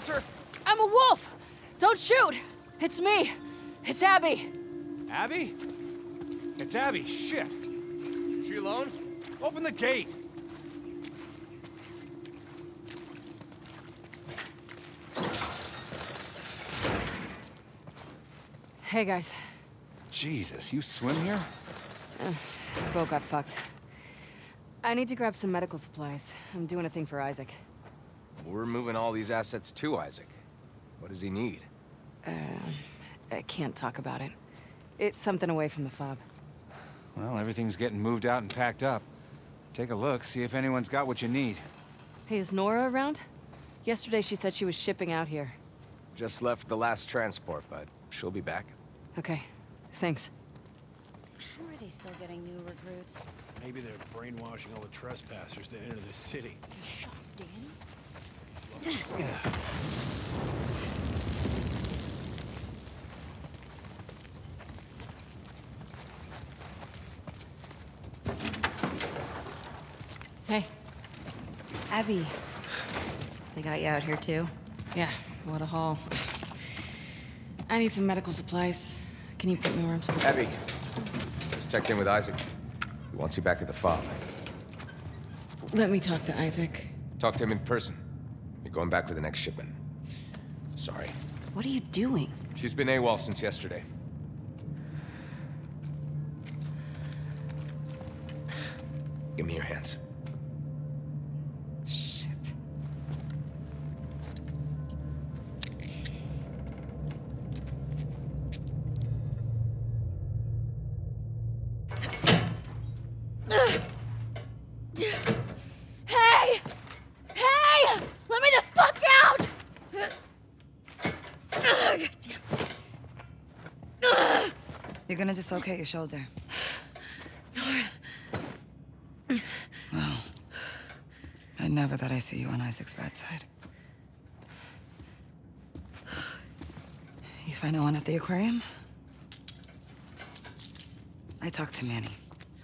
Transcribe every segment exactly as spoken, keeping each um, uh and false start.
trespasser? I'm a wolf! Don't shoot! It's me! It's Abby! Abby? It's Abby, shit. She alone? Open the gate! Hey, guys. Jesus, you swim here? Uh, the boat got fucked. I need to grab some medical supplies. I'm doing a thing for Isaac. We're moving all these assets to Isaac. What does he need? Uh, I can't talk about it. It's something away from the fob. Well, everything's getting moved out and packed up. Take a look, see if anyone's got what you need. Hey, is Nora around? Yesterday she said she was shipping out here. Just left the last transport, but she'll be back. Okay, thanks. How are they still getting new recruits? Maybe they're brainwashing all the trespassers that enter the city. You shot Danny? Hey. Abby. They got you out here too? Yeah, what a haul. I need some medical supplies. Can you put me where I'm supposed to? Abby, just checked in with Isaac. He wants you back at the fob. Let me talk to Isaac. Talk to him in person. You're going back with the next shipment. Sorry. What are you doing? She's been AWOL since yesterday. Give me your hands. Shit. Hey! Hey! Let me the fuck out! God damn. You're gonna dislocate your shoulder. Well, I never thought I'd see you on Isaac's bad side. You find no one at the aquarium? I talked to Manny.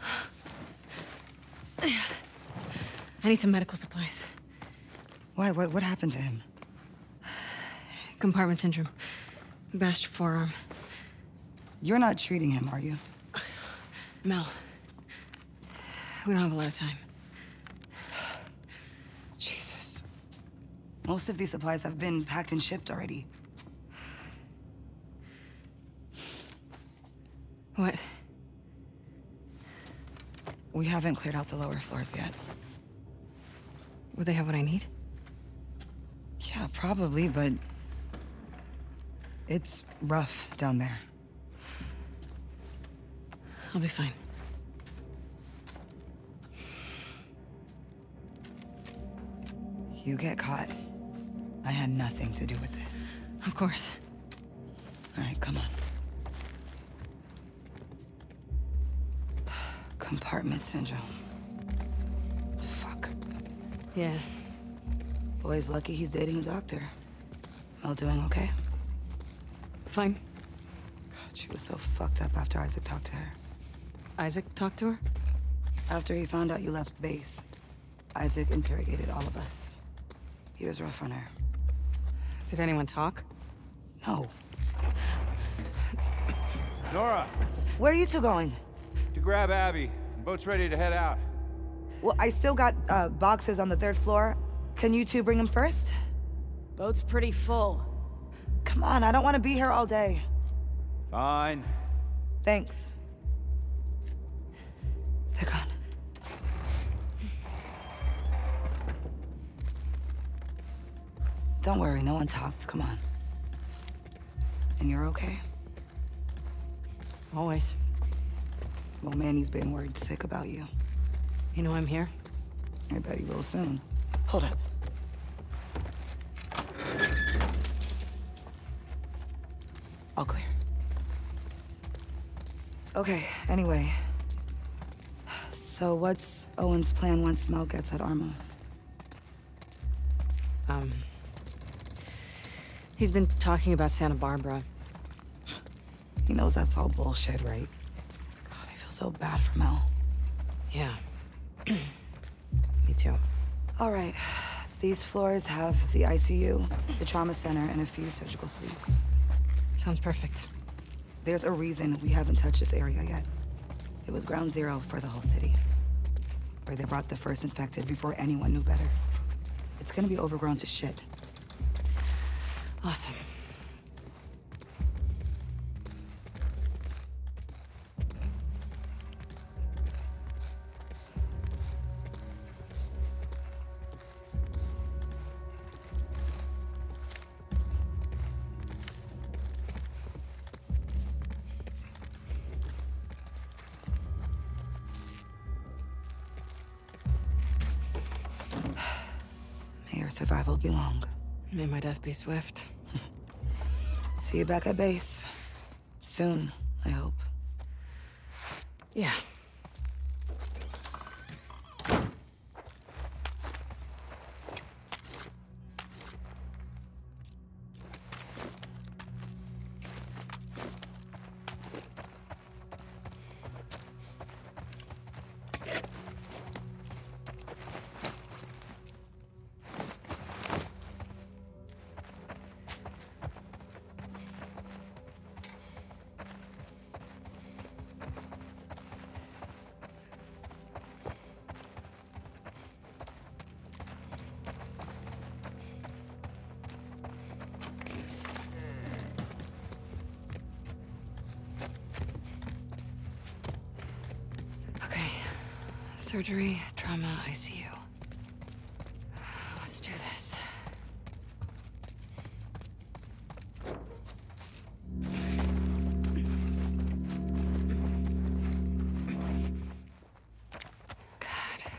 I need some medical supplies. Why? What, what happened to him? Compartment syndrome. Bashed forearm. You're not treating him, are you? Mel. We don't have a lot of time. Jesus. Most of these supplies have been packed and shipped already. What? We haven't cleared out the lower floors yet. Would they have what I need? Yeah, probably, but... it's rough down there. I'll be fine. You get caught. I had nothing to do with this. Of course. All right, come on. Compartment syndrome. Fuck. Yeah. Boy's lucky he's dating a doctor. Mel doing okay? Fine. God, she was so fucked up after Isaac talked to her. Isaac talked to her? After he found out you left base, Isaac interrogated all of us. He was rough on her. Did anyone talk? No. Nora, Where are you two going? to grab Abby. The boat's ready to head out. Well, I still got uh, boxes on the third floor. Can you two bring them first? Boat's pretty full. Come on, I don't want to be here all day. Fine. Thanks. They're gone. Don't worry, no one talked. Come on. And you're okay? Always. Well, Manny's been worried sick about you. You know I'm here? I bet he will soon. Hold up. All clear. Okay, anyway. So what's Owen's plan once Mel gets at Arma? Um... He's been talking about Santa Barbara. He knows that's all bullshit, right? God, I feel so bad for Mel. Yeah. Me too. All right. These floors have the I C U, the trauma center, and a few surgical suites. Sounds perfect. There's a reason we haven't touched this area yet. It was ground zero for the whole city. Where they brought the first infected before anyone knew better. It's gonna be overgrown to shit. Awesome. May your survival be long. May my death be swift. See you back at base. Soon, I hope. Yeah. Surgery, trauma, I C U. Let's do this. God.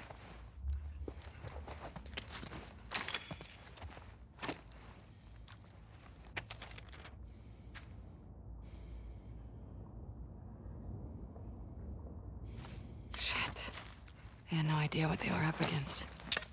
Shit. I had no idea what they were up against.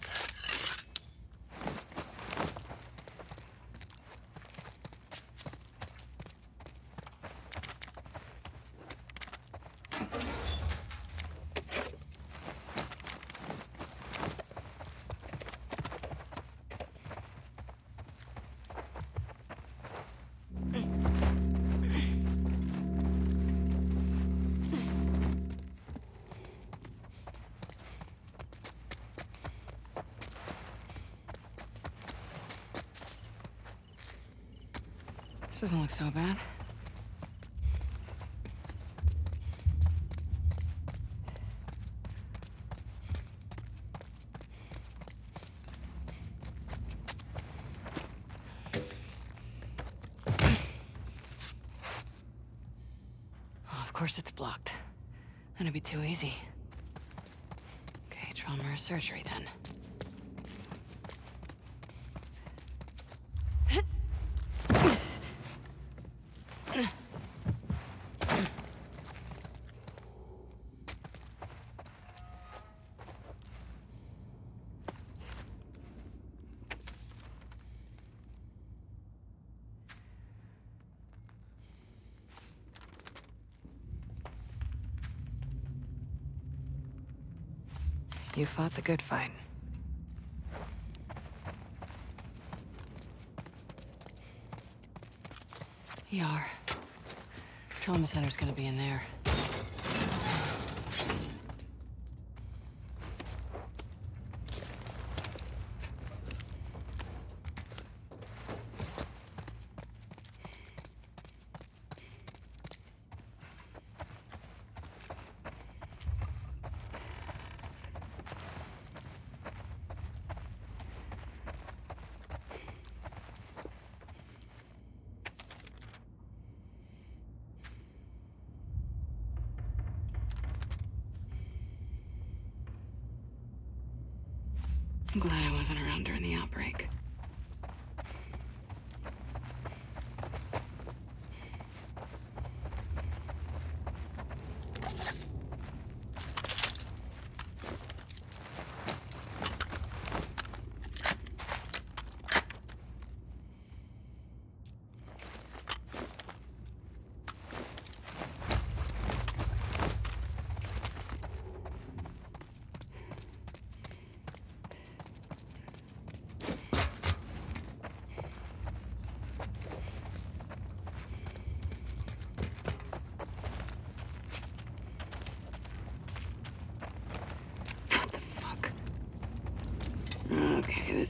This doesn't look so bad. Oh, of course it's blocked. That'd be too easy. Okay, trauma or surgery then. You fought the good fight. E R. Trauma center's gonna be in there. I'm glad I wasn't around during the outbreak.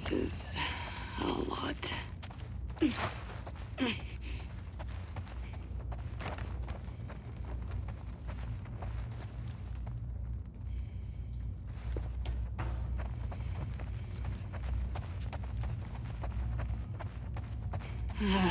This is a lot. Uh.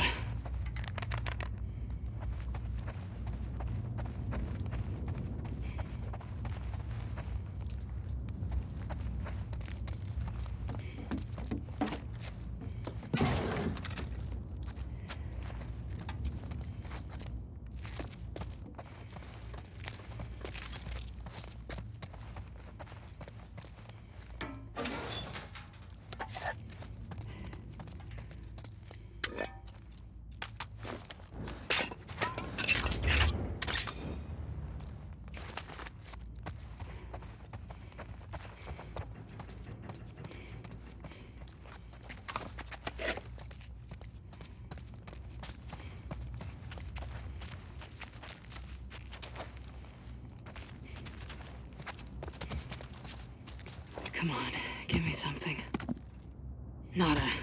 Come on, give me something. Nada. There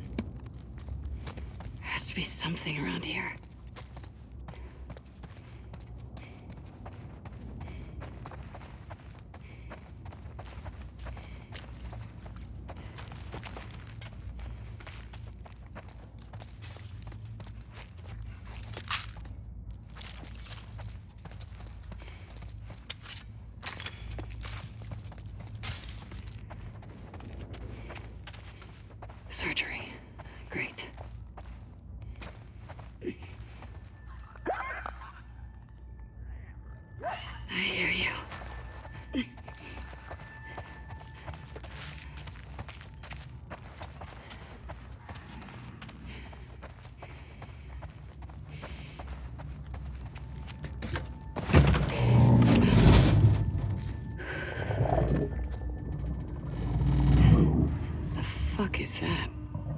has to be something around here. Surgery. Great. I hear you. The fuck is that?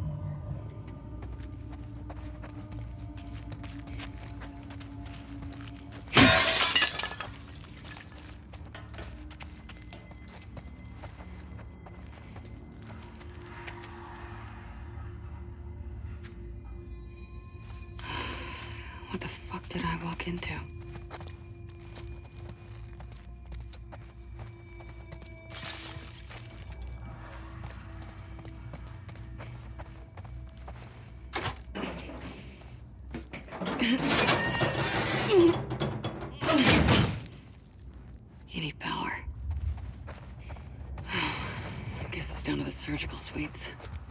What the fuck did I walk into? You need power. I guess it's down to the surgical suites.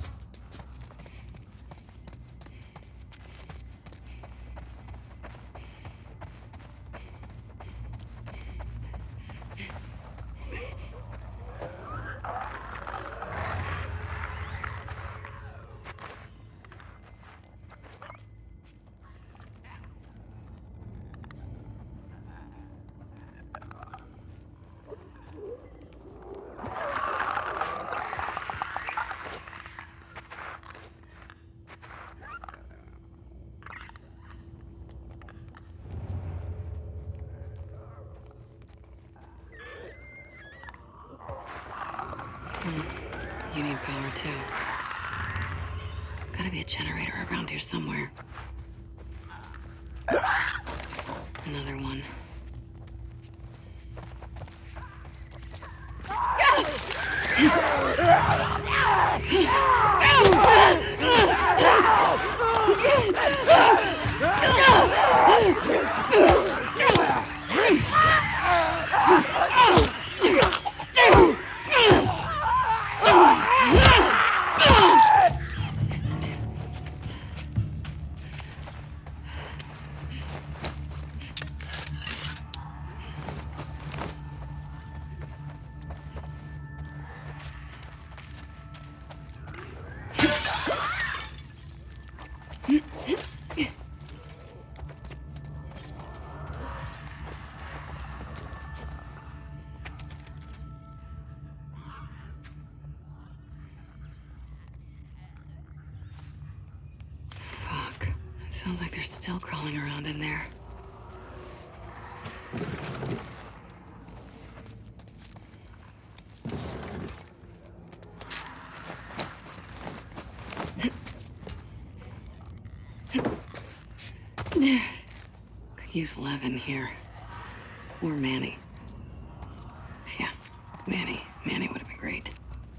You need power too. Gotta be a generator around here somewhere. Another one. Sounds like they're still crawling around in there. Could use Levin here. Or Manny. Yeah, Manny. Manny would have been great.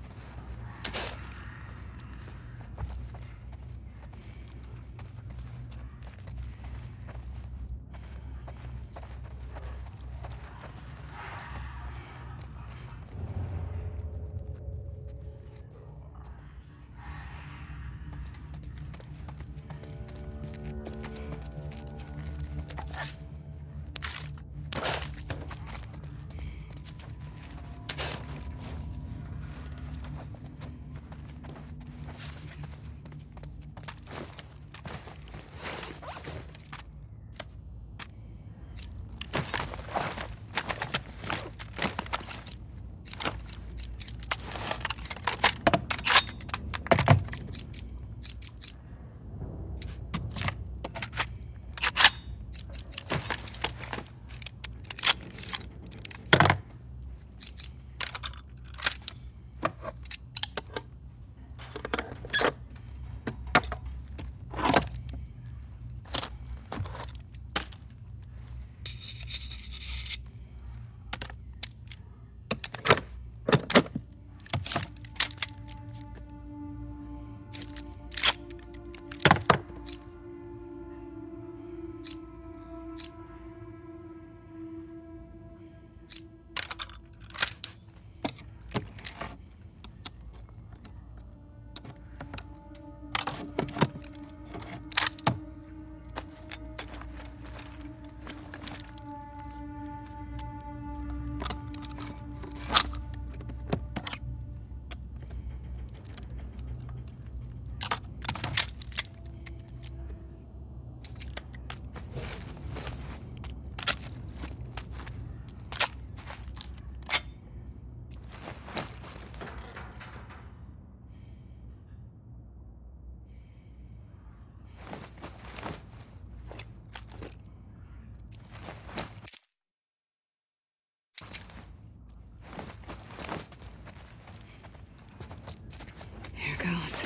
Goes.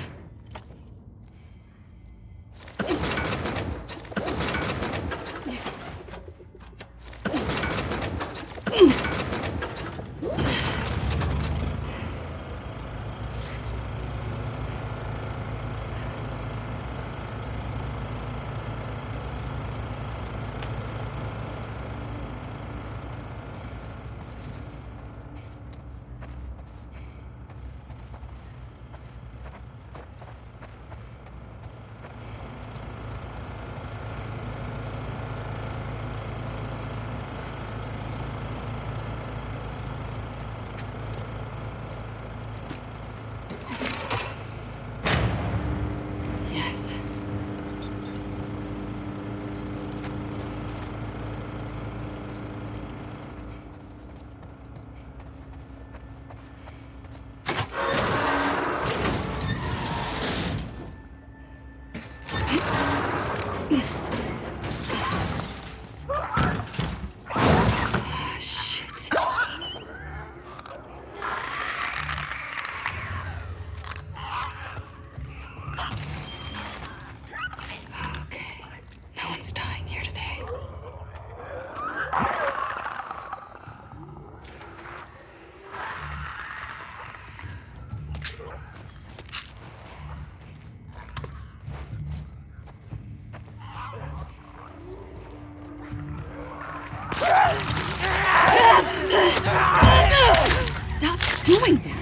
Stop doing that!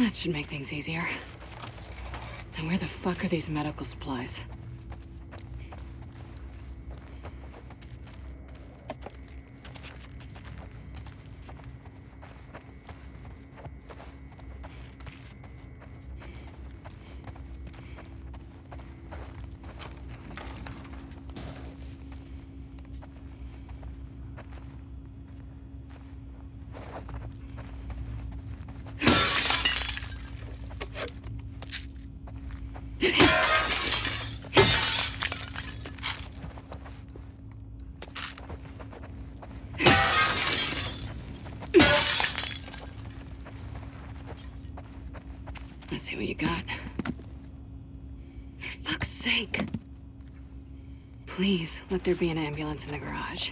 That should make things easier. And where the fuck are these medical supplies? Let's see what you got. For fuck's sake. Please, let there be an ambulance in the garage.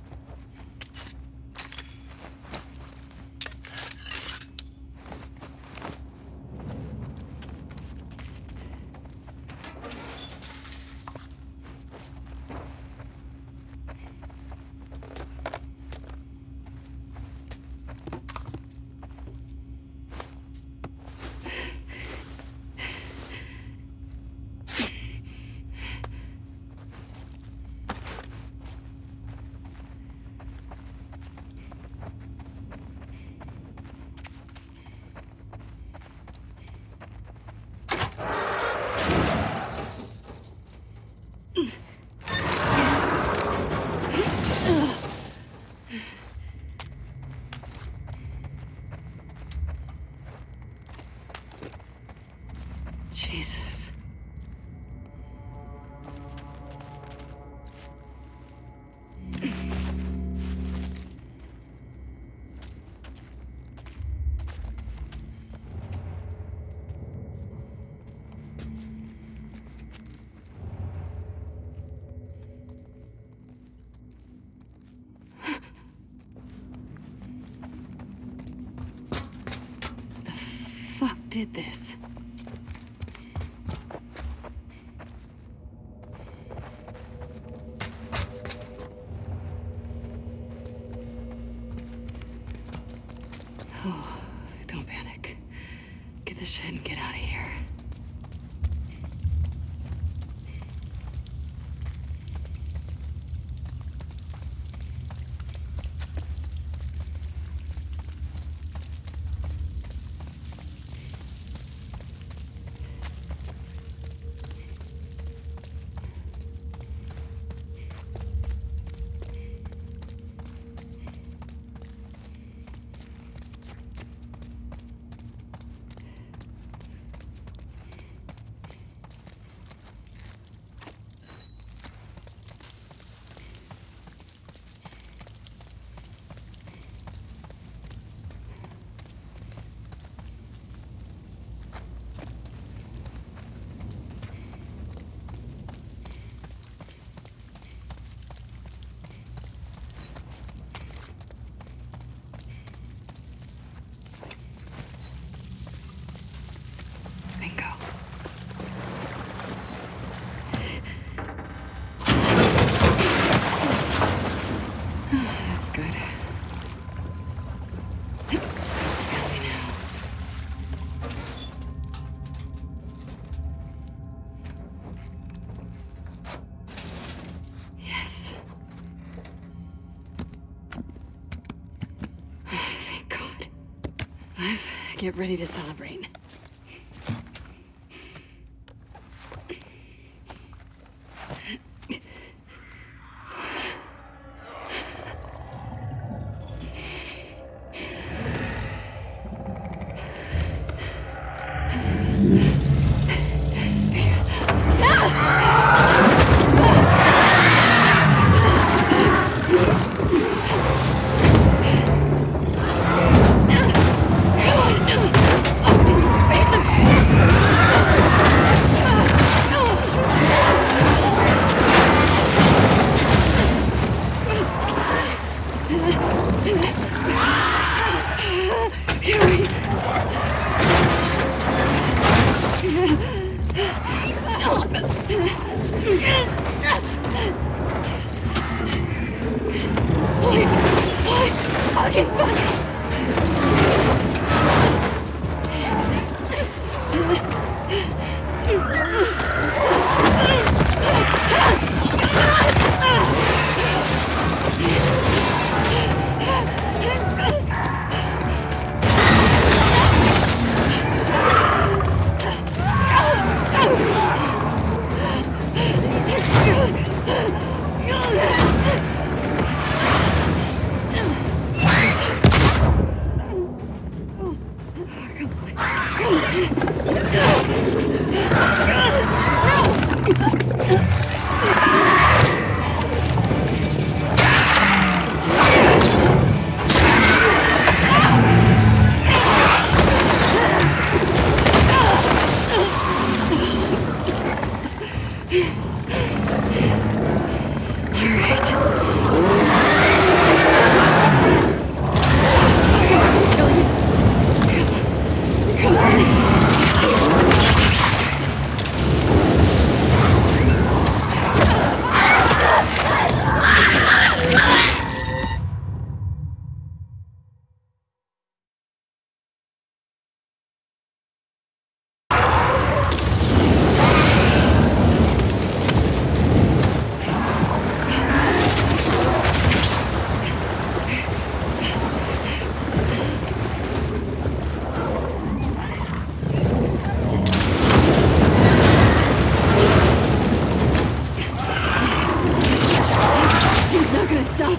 Jesus. The fuck did this? Oh, don't panic. Get this shit and get out of here. Bingo. That's good. Family now. Yes. Thank God. Liv, get ready to celebrate. Come on. gonna stop.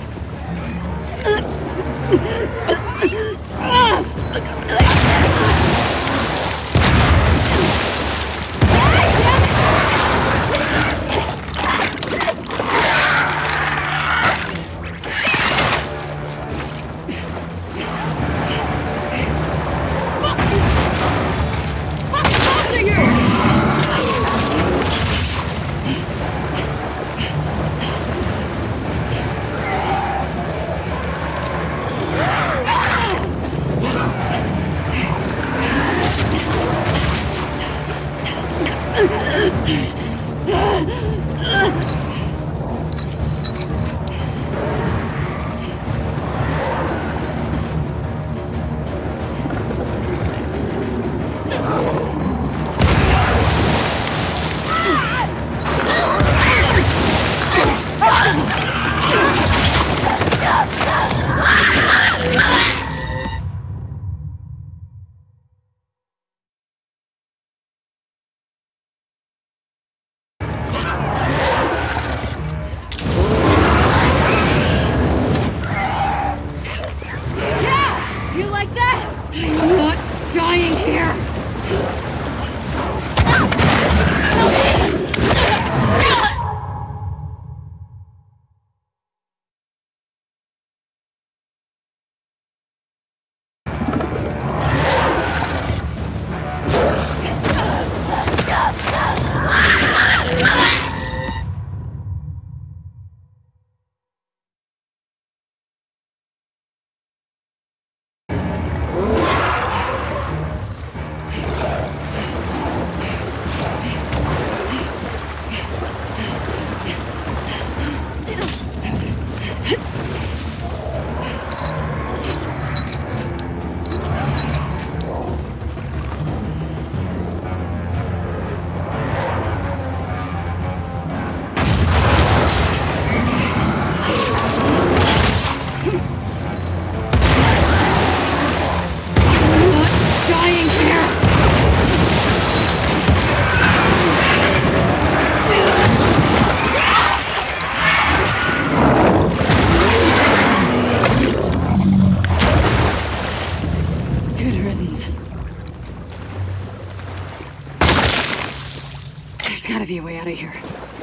Be a way out of here.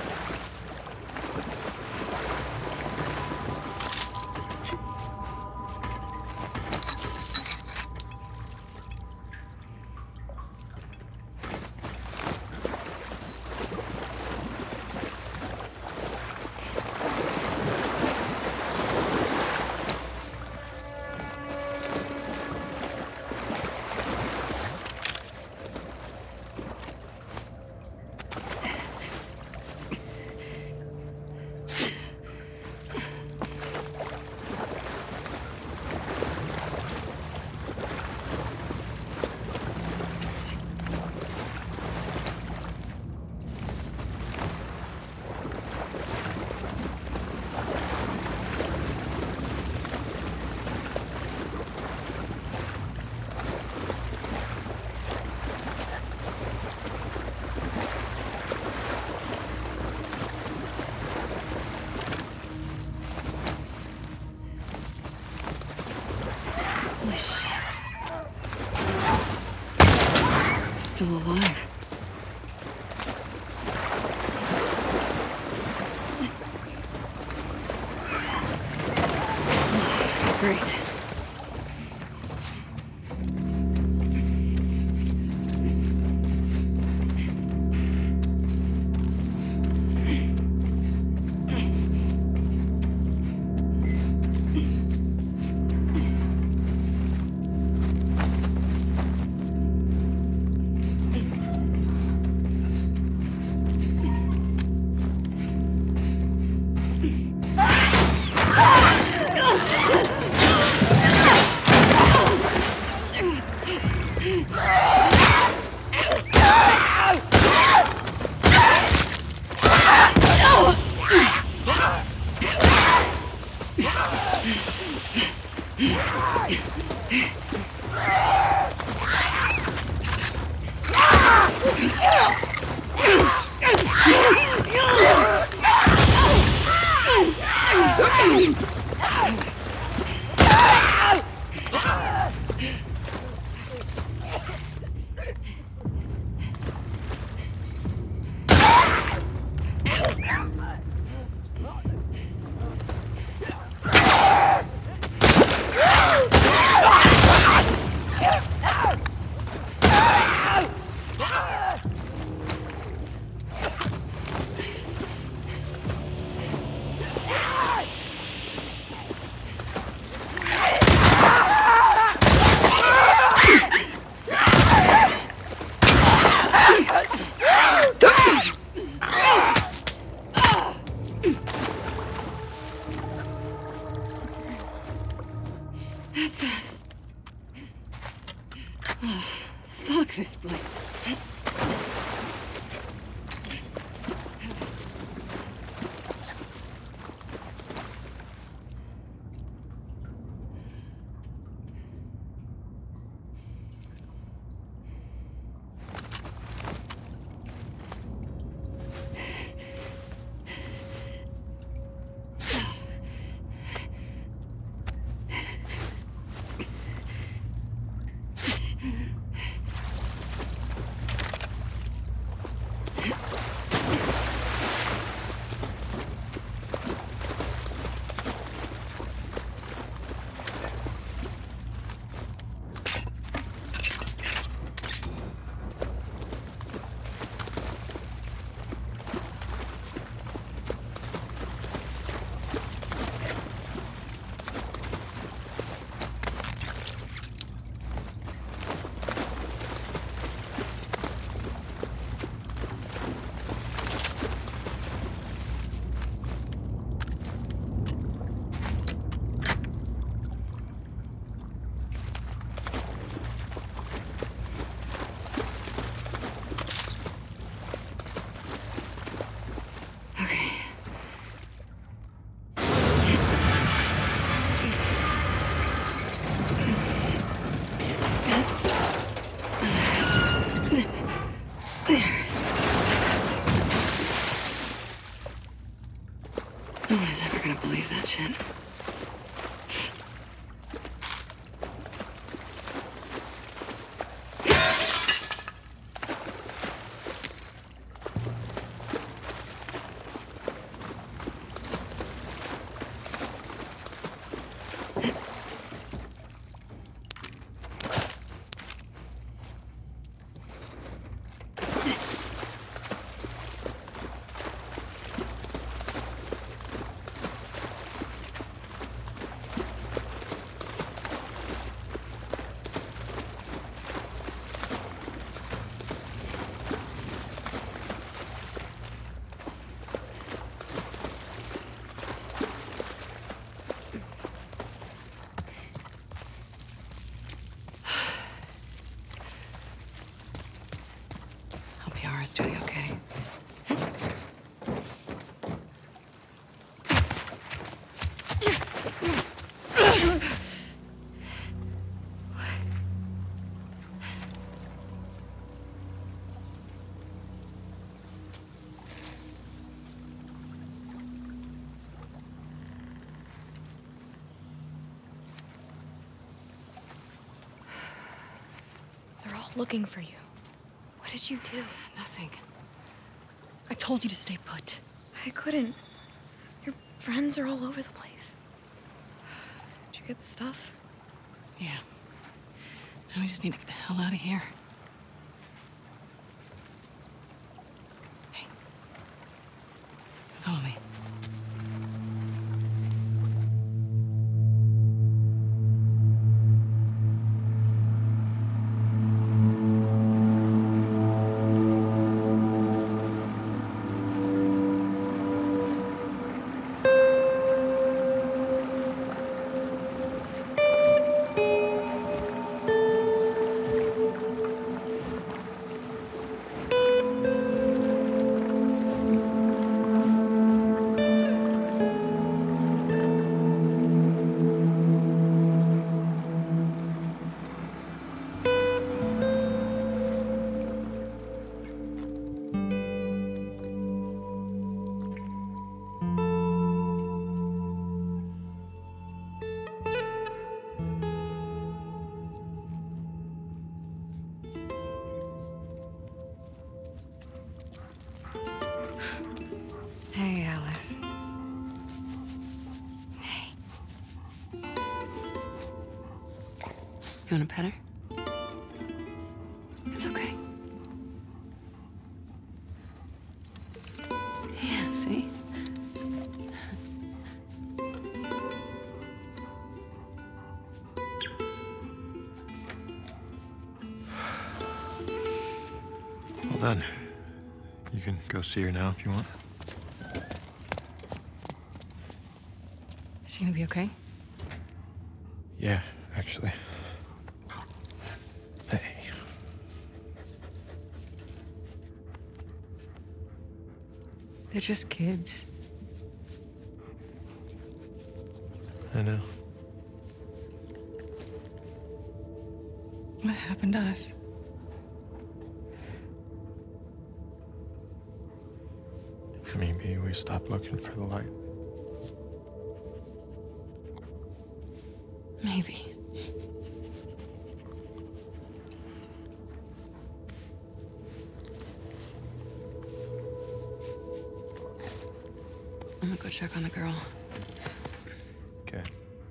Still alive. Great. Fuck this place. No one's ever gonna believe that shit. Yara's doing okay. They're all looking for you. What did you do? Nothing. I told you to stay put. I couldn't. Your friends are all over the place. Did you get the stuff? Yeah. Now we just need to get the hell out of here. Hey. Follow me. You want to pet her? It's okay. Yeah, see? Well done. You can go see her now if you want. Is she gonna be okay? Yeah, actually. Hey. They're just kids. I know. What happened to us? Maybe we stopped looking for the light. Maybe. I'm gonna go check on the girl. Okay.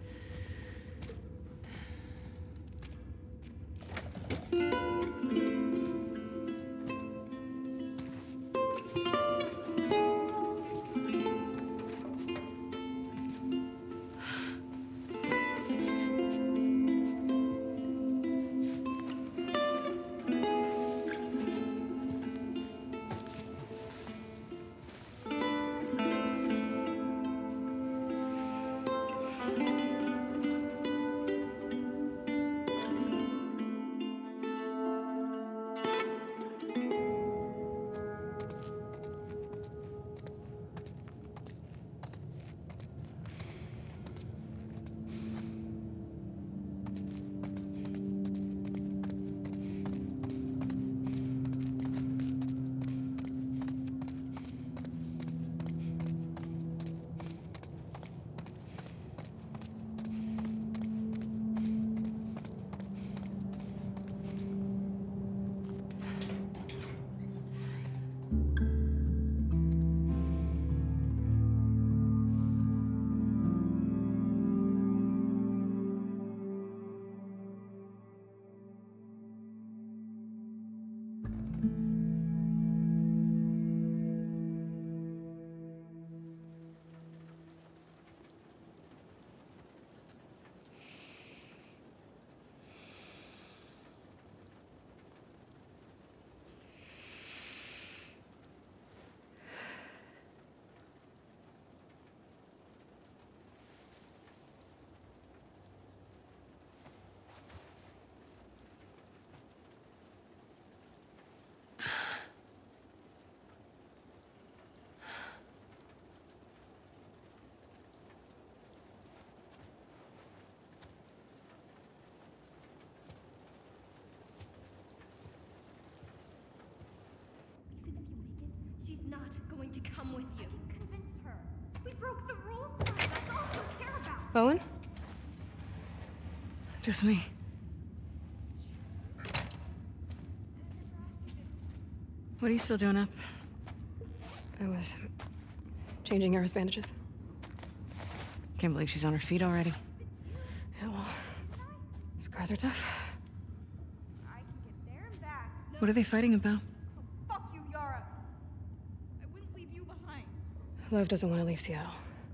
She's not going to come with you. I can convince her. We broke the rules now. That's all she'll care about. Owen? Just me. What are you still doing up? I was changing Yara's bandages. Can't believe she's on her feet already. Yeah, well, scars are tough. I can get there and back. No, What are they fighting about? fuck you, Yara. I wouldn't leave you behind. Lev doesn't want to leave Seattle.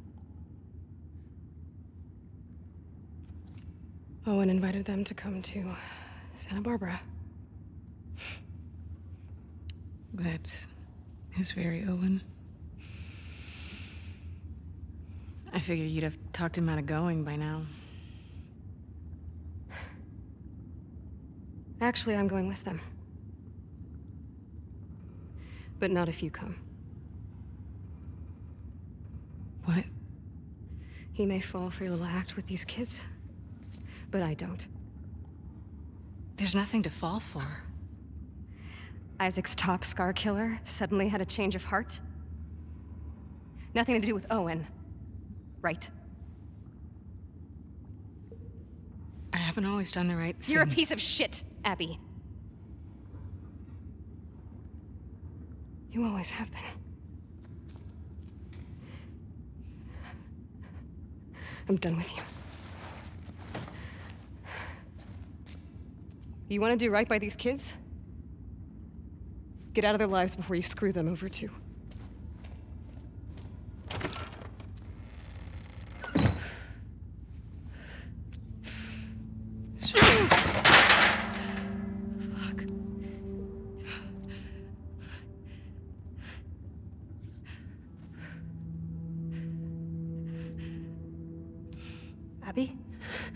Owen invited them to come to Santa Barbara. That is very Owen. I figured you'd have talked him out of going by now. Actually, I'm going with them. But not if you come. What? He may fall for your little act with these kids, but I don't. There's nothing to fall for. Isaac's top scar killer suddenly had a change of heart. Nothing to do with Owen, right? I haven't always done the right thing. You're a piece of shit, Abby. You always have been. I'm done with you. You want to do right by these kids? Get out of their lives before you screw them over too. Fuck. Abby?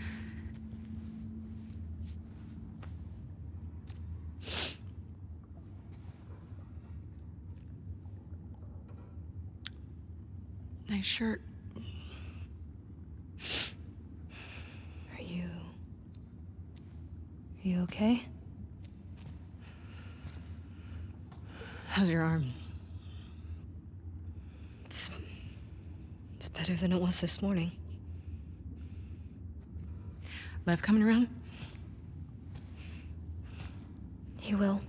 Nice shirt. Are you... Are you okay? How's your arm? It's... It's better than it was this morning. Lev coming around? He will.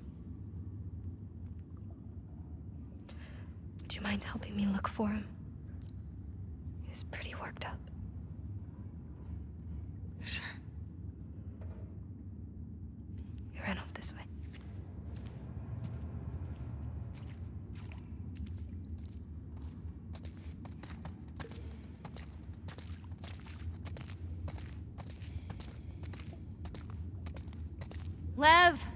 Would you mind helping me look for him? He was pretty worked up. Sure. He ran off this way. Lev!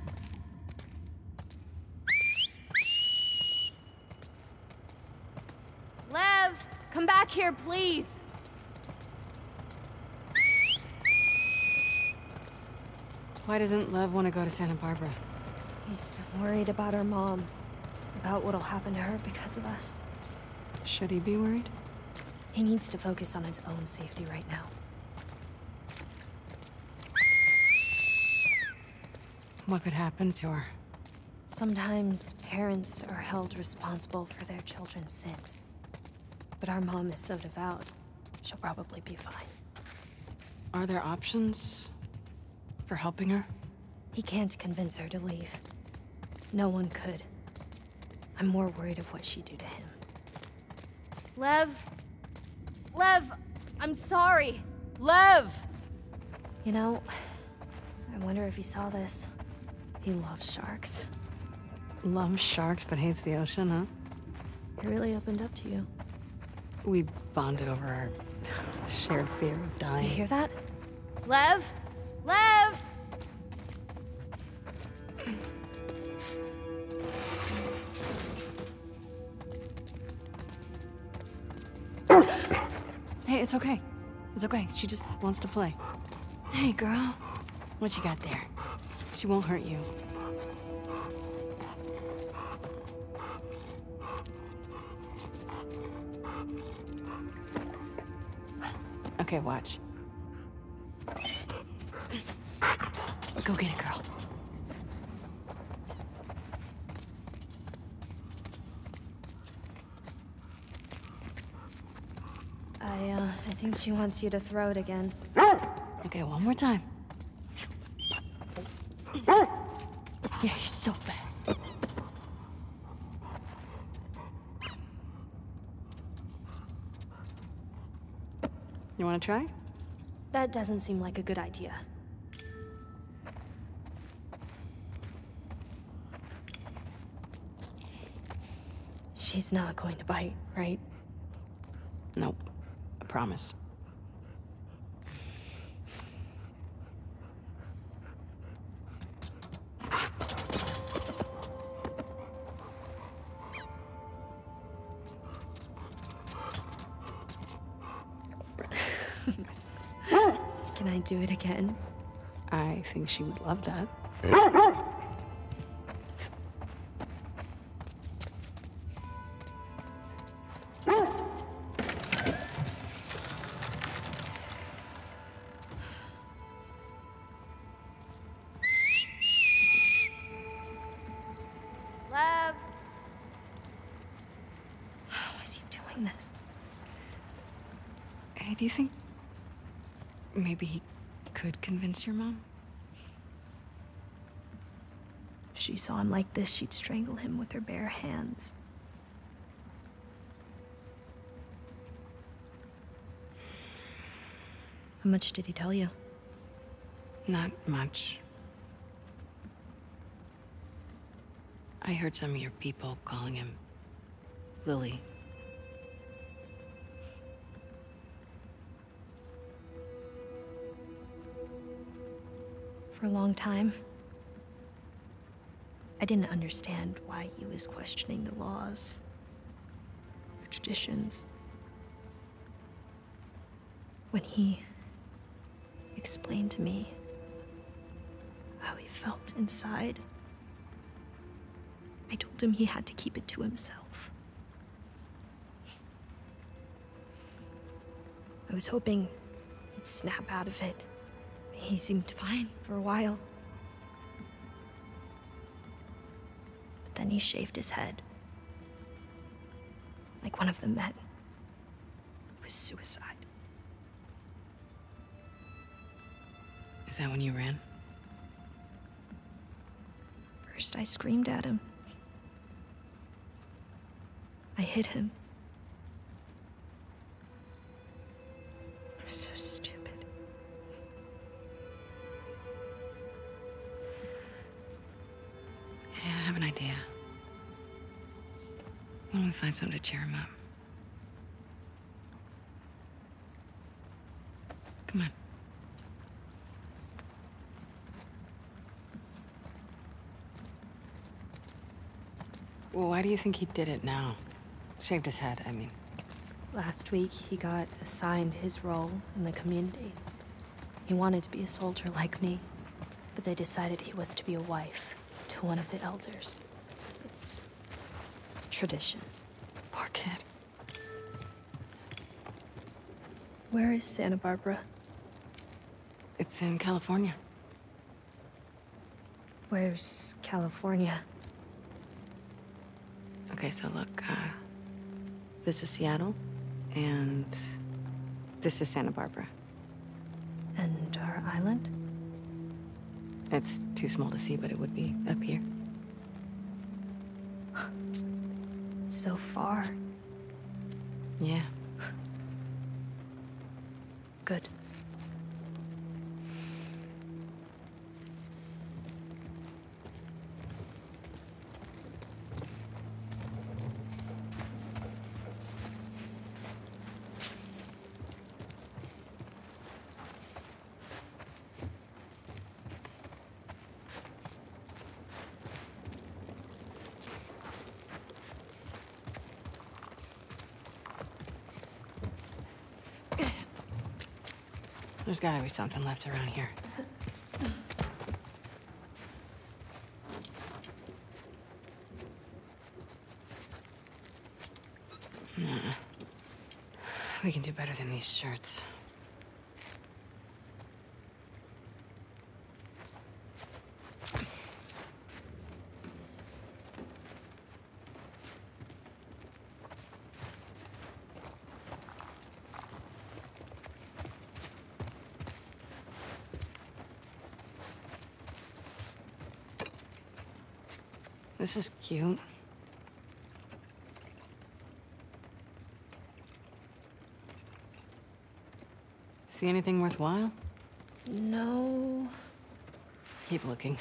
Lev! Come back here, please! Why doesn't Lev want to go to Santa Barbara? He's worried about our mom. About what'll happen to her because of us. Should he be worried? He needs to focus on his own safety right now. What could happen to her? Sometimes parents are held responsible for their children's sins. But our mom is so devout, she'll probably be fine. Are there options for helping her? He can't convince her to leave. No one could. I'm more worried of what she'd do to him. Lev! Lev! I'm sorry! Lev! You know, I wonder if he saw this. He loves sharks. Loves sharks but hates the ocean, huh? He really opened up to you. We bonded over our shared fear of dying. You hear that? Lev? Lev! Hey, it's okay. It's okay. She just wants to play. Hey, girl. What you got there? She won't hurt you. Okay, watch. Go get it, girl. I, uh, I think she wants you to throw it again. Okay, one more time. Yeah, you're so fast. You want to try? That doesn't seem like a good idea. She's not going to bite, right? Nope. I promise. Can I do it again? I think she would love that. Lev! How is he doing this? Hey, do you think maybe he could convince your mom? If she saw him like this, she'd strangle him with her bare hands. How much did he tell you? Not much. I heard some of your people calling him Lily. For a long time, I didn't understand why he was questioning the laws, the traditions. When he explained to me how he felt inside, I told him he had to keep it to himself. I was hoping he'd snap out of it. He seemed fine for a while. But then he shaved his head. Like one of the men. It was suicide. Is that when you ran? First, I screamed at him. I hit him. I was so stupid. Yeah, I have an idea. Why don't we find something to cheer him up? Come on. Well, why do you think he did it now? Shaved his head, I mean. Last week, he got assigned his role in the community. He wanted to be a soldier like me, but they decided he was to be a wife to one of the elders. It's tradition. Poor kid. Where is Santa Barbara? It's in California. Where's California? Okay, so look, uh, this is Seattle, and this is Santa Barbara. And our island? It's too small to see, but it would be up here. It's so far. Yeah. Good. There's gotta be something left around here. Nah. We can do better than these shirts. This is cute. See anything worthwhile? No. Keep looking.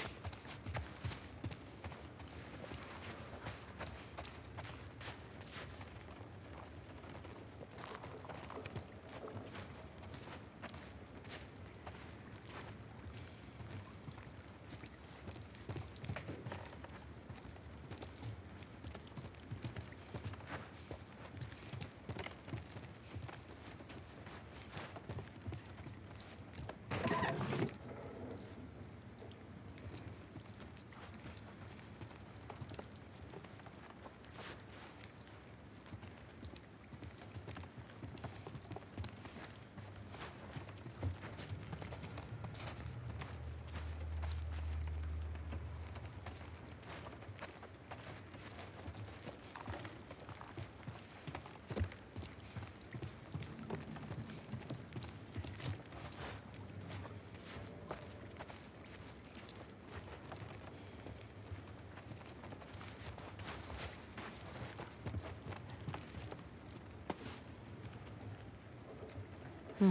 Hmm.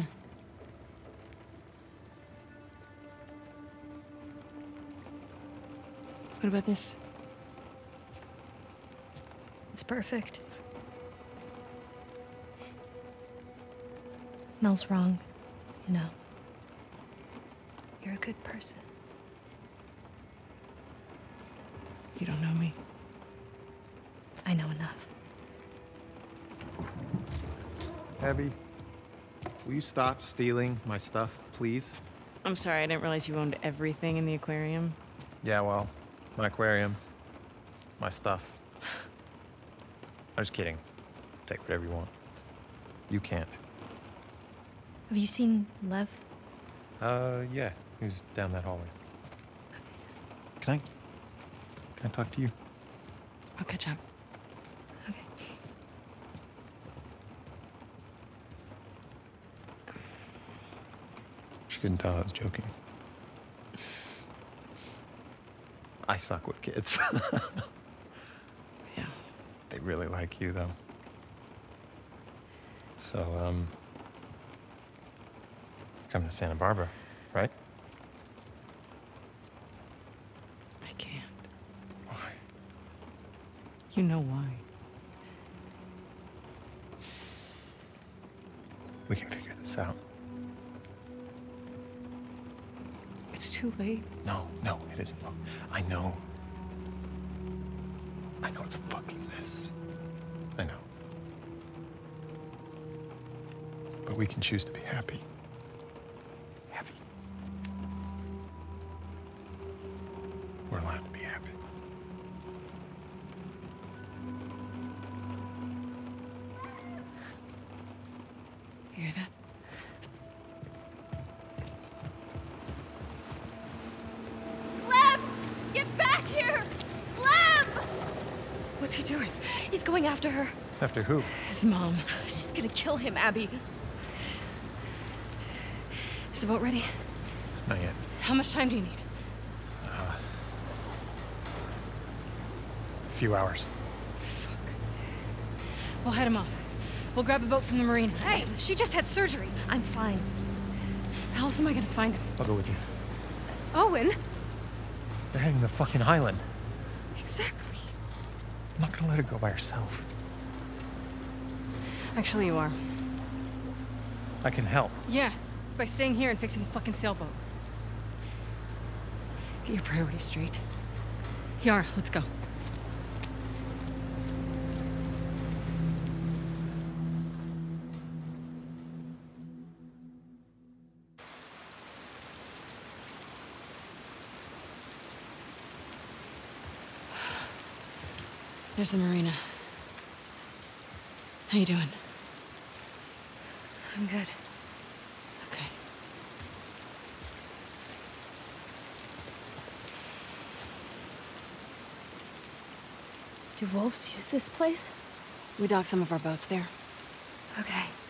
What about this? perfect. Mel's wrong, you know. You're a good person. You don't know me. I know enough. Abby, will you stop stealing my stuff, please? I'm sorry, I didn't realize you owned everything in the aquarium. Yeah, well, my aquarium, my stuff. I'm just kidding. Take whatever you want. You can't. Have you seen Lev? Uh, yeah, he was down that hallway. Can I, can I talk to you? I'll catch up. Okay. She couldn't tell I was joking. I suck with kids. Yeah. They really like you, though. So, um, coming to Santa Barbara, right? I can't. Why? You know why. We can figure this out. It's too late. No, no, it isn't. Look, I know. I know it's a fucking mess. I know. But we can choose to be happy. Happy. We're allowed to be happy. You hear that? Lev! Get back here! Lev! What's he doing? He's going after her. After who? His mom. She's gonna kill him, Abby. Is the boat ready? Not yet. How much time do you need? Uh, a few hours. We'll head him off. We'll grab a boat from the marina. Hey, she just had surgery. I'm fine. How else am I gonna find him? I'll go with you. Owen? You're heading to the fucking island. Exactly. I'm not gonna let her go by herself. Actually, you are. I can help. Yeah, by staying here and fixing the fucking sailboat. Get your priorities straight. Yara, let's go. There's the marina. How you doing? I'm good. Okay. Do wolves use this place? We docked some of our boats there. Okay.